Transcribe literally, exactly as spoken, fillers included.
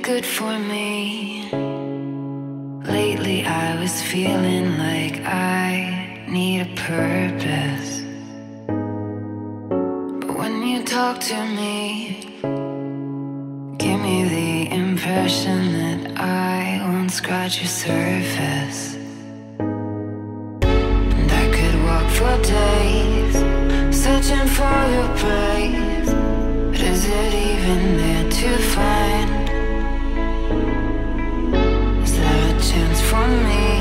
good for me. Lately I was feeling like I need a purpose, but when you talk to me, give me the impression that I won't scratch your surface. And I could walk for days searching for your praise, but is it even there to find? Is there a chance for me?